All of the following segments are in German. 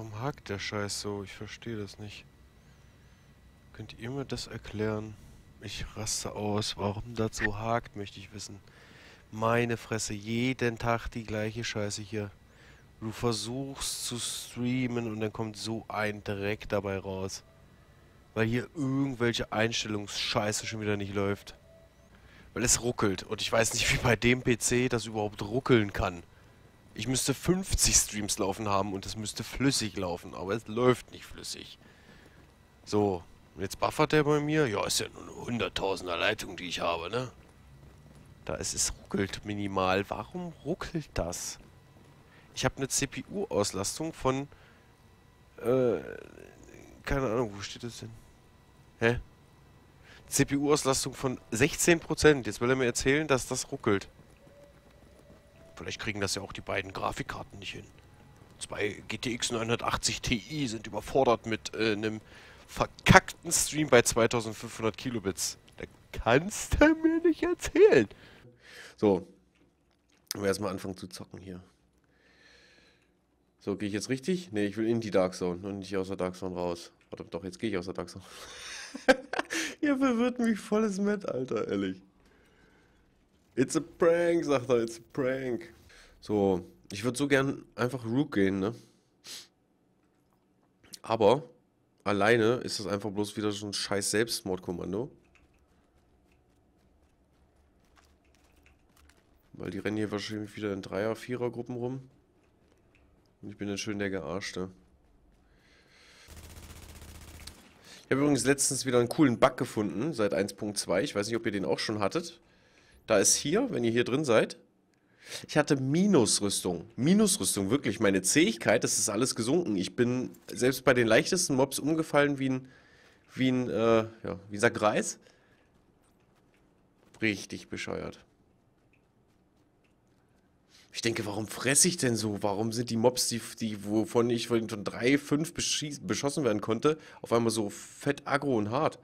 Warum hakt der Scheiß so? Ich verstehe das nicht. Könnt ihr mir das erklären? Ich raste aus. Warum das so hakt, möchte ich wissen. Meine Fresse, jeden Tag die gleiche Scheiße hier. Du versuchst zu streamen und dann kommt so ein Dreck dabei raus. Weil hier irgendwelche Einstellungsscheiße schon wieder nicht läuft. Weil es ruckelt. Und ich weiß nicht, wie bei dem PC das überhaupt ruckeln kann. Ich müsste 50 Streams laufen haben und es müsste flüssig laufen. Aber es läuft nicht flüssig. So, und jetzt buffert der bei mir. Ja, ist ja nur eine 100.000er Leitung, die ich habe, ne? Da ist es ruckelt minimal. Warum ruckelt das? Ich habe eine CPU-Auslastung von, äh, keine Ahnung, wo steht das denn? Hä? CPU-Auslastung von 16%. Jetzt will er mir erzählen, dass das ruckelt. Vielleicht kriegen das ja auch die beiden Grafikkarten nicht hin. Zwei GTX 980 Ti sind überfordert mit einem verkackten Stream bei 2500 Kilobits. Da kannst du mir nicht erzählen. So. Wir erstmal anfangen zu zocken hier. So, gehe ich jetzt richtig? Ne, ich will in die Dark Zone und nicht aus der Dark Zone raus. Warte, doch, jetzt gehe ich aus der Dark Zone. Ihr verwirrt mich volles Met, Alter, ehrlich. It's a prank, sagt er, it's a prank. So, ich würde so gern einfach Rook gehen, ne? Aber alleine ist das einfach bloß wieder so ein scheiß Selbstmordkommando. Weil die rennen hier wahrscheinlich wieder in Dreier-, Vierer-Gruppen rum. Und ich bin dann schön der Gearschte. Ich habe übrigens letztens wieder einen coolen Bug gefunden, seit 1.2. Ich weiß nicht, ob ihr den auch schon hattet. Da ist hier, wenn ihr hier drin seid, ich hatte Minusrüstung. Minusrüstung, wirklich. Meine Zähigkeit, das ist alles gesunken. Ich bin selbst bei den leichtesten Mobs umgefallen wie ein Sack Reis. Richtig bescheuert. Ich denke, warum fresse ich denn so? Warum sind die Mobs, wovon ich von 3, 5 beschossen werden konnte, auf einmal so fett aggro und hart?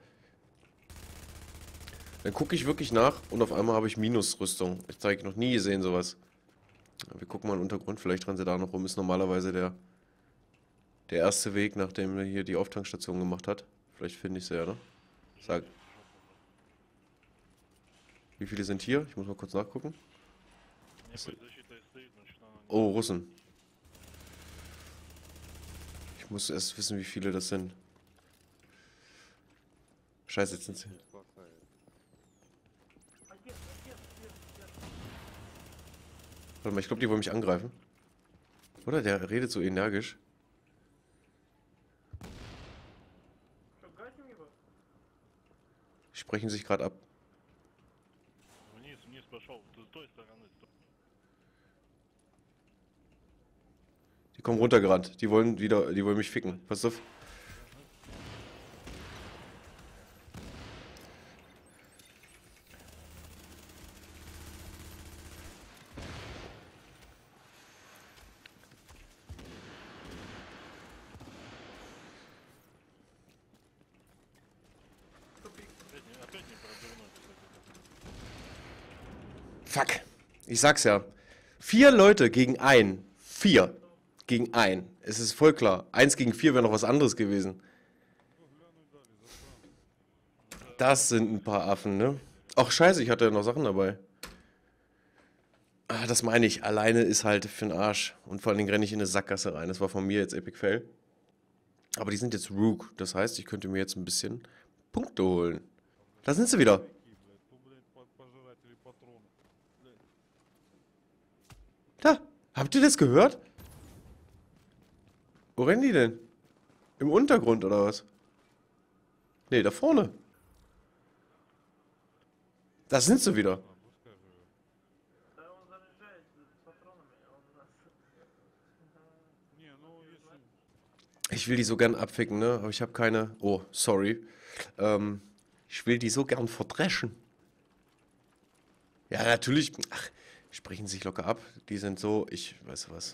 Dann gucke ich wirklich nach und auf einmal habe ich Minusrüstung. Ich zeige noch nie gesehen sowas. Wir gucken mal in den Untergrund, vielleicht rennen sie da noch rum. Ist normalerweise der erste Weg, nachdem er hier die Auftankstation gemacht hat. Vielleicht finde ich sie ja, ne? Sag. Wie viele sind hier? Ich muss mal kurz nachgucken. Oh, Russen. Ich muss erst wissen, wie viele das sind. Scheiße, jetzt sind sie. Warte mal, ich glaube, die wollen mich angreifen. Oder? Der redet so energisch. Die sprechen sich gerade ab. Die kommen runtergerannt. Die wollen mich ficken. Pass auf. Fuck. Ich sag's ja. 4 Leute gegen einen. 4 gegen einen. Es ist voll klar. 1 gegen 4 wäre noch was anderes gewesen. Das sind ein paar Affen, ne? Ach scheiße, ich hatte ja noch Sachen dabei. Ah, das meine ich. Alleine ist halt für den Arsch. Und vor allen Dingen renne ich in eine Sackgasse rein. Das war von mir jetzt Epic Fail. Aber die sind jetzt Rook. Das heißt, ich könnte mir jetzt ein bisschen Punkte holen. Da sind sie wieder. Da. Habt ihr das gehört? Wo rennen die denn? Im Untergrund oder was? Nee, da vorne. Da sind sie wieder. Ich will die so gern abficken, ne? Aber ich habe keine... Oh, sorry. Ich will die so gern verdreschen. Ja, natürlich... Ach, sprechen sich locker ab. Die sind so... Ich weiß was.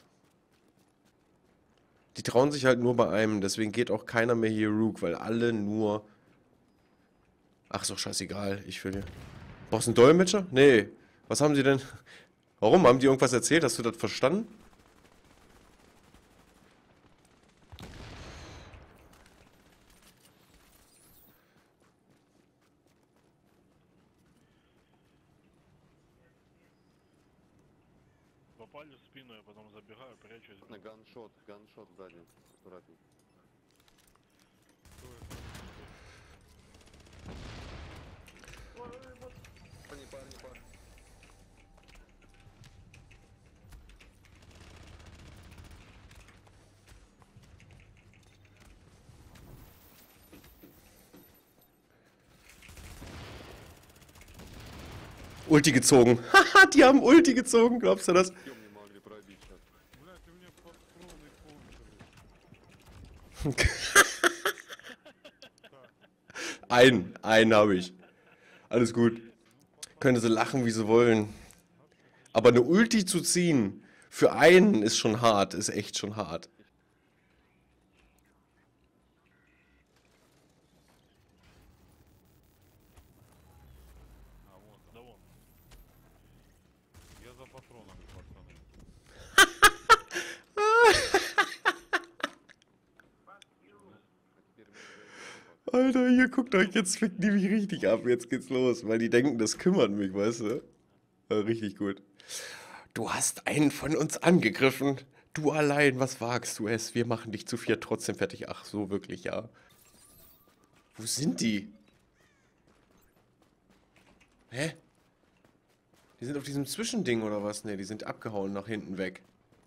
Die trauen sich halt nur bei einem. Deswegen geht auch keiner mehr hier Rook, weil alle nur... Ach, ist doch scheißegal. Ich will... Brauchst du einen Dolmetscher? Nee. Was haben sie denn... Warum? Haben die irgendwas erzählt? Hast du das verstanden? попали в спину, я потом забегаю, прячусь. Ганшот сзади. Аккуратней. Парни. Ulti gezogen. Haha, die haben Ulti gezogen, glaubst du das? Ё, не могли пробить сейчас. Блять, ты мне под кровный Einen habe ich. Alles gut. Können sie lachen, wie sie wollen. Aber eine Ulti zu ziehen für einen ist schon hart, ist echt schon hart. А вот, да вон. Я за патронами, пацаны. Alter, ihr guckt euch, jetzt fickt die mich richtig ab. Jetzt geht's los, weil die denken, das kümmert mich, weißt du? Ja, richtig gut. Du hast einen von uns angegriffen. Du allein, was wagst du es? Wir machen dich zu viert trotzdem fertig. Ach so, wirklich, ja. Wo sind die? Hä? Die sind auf diesem Zwischending oder was? Ne, die sind abgehauen nach hinten weg.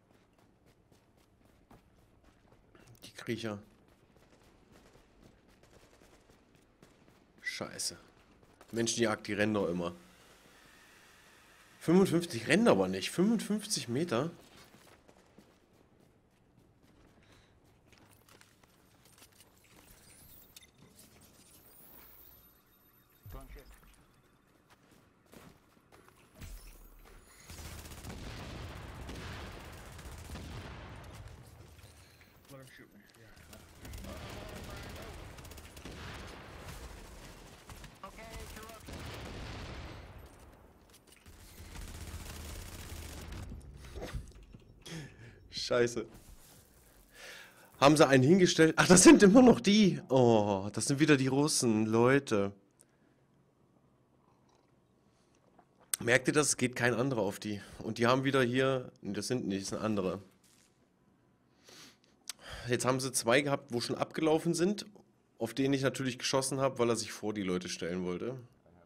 Die Kriecher. Scheiße. Menschenjagd, die rennen doch immer. 55 rennen aber nicht. 55 Meter? Танчик. Let him shoot me. Yeah. Scheiße. Haben sie einen hingestellt? Ach, das sind immer noch die. Oh, das sind wieder die Russen, Leute. Merkt ihr das? Es geht kein anderer auf die. Und die haben wieder hier... Nee, das sind nicht, das sind andere. Jetzt haben sie zwei gehabt, wo schon abgelaufen sind, auf denen ich natürlich geschossen habe, weil er sich vor die Leute stellen wollte.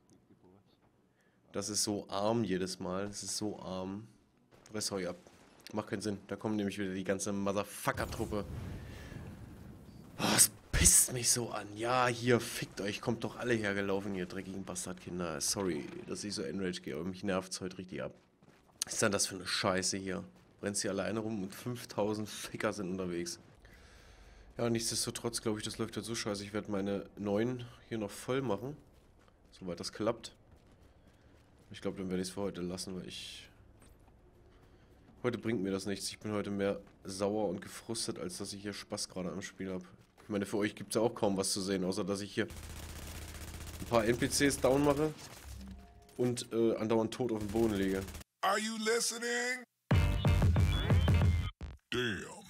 Das ist so arm jedes Mal. Das ist so arm. Rest hau ich ab. Macht keinen Sinn. Da kommt nämlich wieder die ganze Motherfucker-Truppe. Oh, das pisst mich so an. Ja, hier, fickt euch. Kommt doch alle hergelaufen, ihr dreckigen Bastardkinder. Sorry, dass ich so enrage gehe, aber mich nervt's heute richtig ab. Was ist denn das für eine Scheiße hier? Rennst hier alleine rum und 5000 Ficker sind unterwegs. Ja, nichtsdestotrotz glaube ich, das läuft jetzt so scheiße. Ich werde meine 9 hier noch voll machen. Soweit das klappt. Ich glaube, dann werde ich es für heute lassen, weil ich... Heute bringt mir das nichts. Ich bin heute mehr sauer und gefrustet, als dass ich hier Spaß gerade am Spiel habe. Ich meine, für euch gibt es ja auch kaum was zu sehen, außer dass ich hier ein paar NPCs down mache und andauernd tot auf dem Boden liege. Are you listening? Damn.